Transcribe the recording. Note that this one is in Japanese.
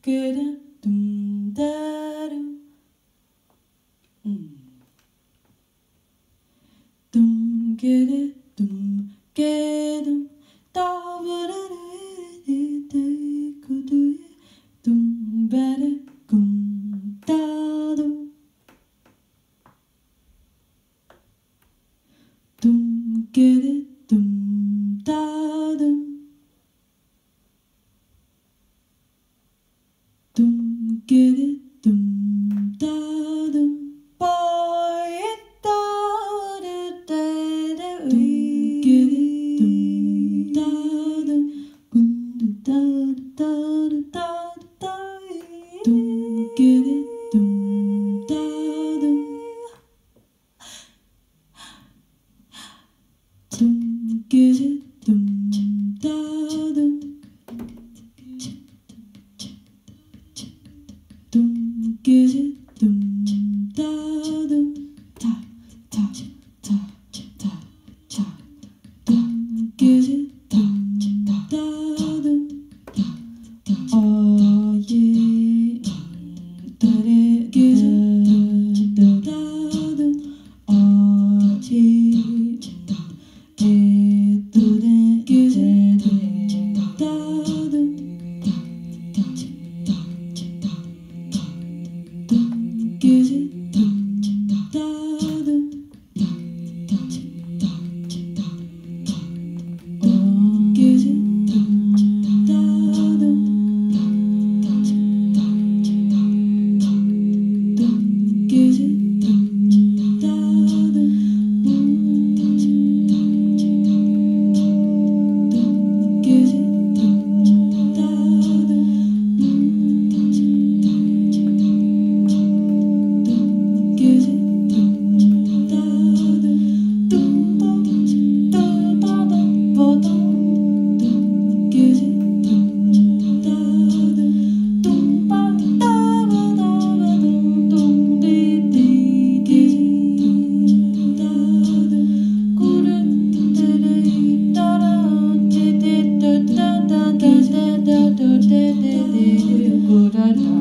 けるドゥンダルドゥンゲレドゥンゲドゥンダブルレレデイクドゥエドゥンベレグンダドゥドゥンゲレドゥンダドゥドゥンゲレドゥンダドゥボイダルデレウィゲレドゥンダドゥグンドゥダルダルダルダイドゥンゲレドゥンダドゥドゥンゲレドゥンダドゥドゥンゲレドゥンダドゥタタタタタドゥンゲレドゥンダドゥタあえだれゲレドゥンダドゥあえどれゲレドゥンダドゥゲレドゥンダドゥゲレドゥンダドゥゲレドゥンダドゥだ